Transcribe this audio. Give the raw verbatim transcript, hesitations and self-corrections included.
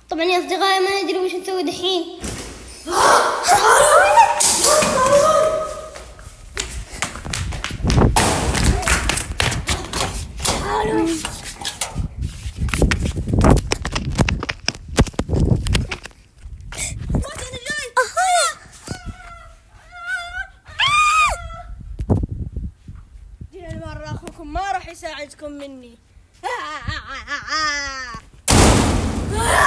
طبعا يا أصدقائي ما ندري وش نسوي دحين. مرة أخوكم ما راح يساعدكم مني.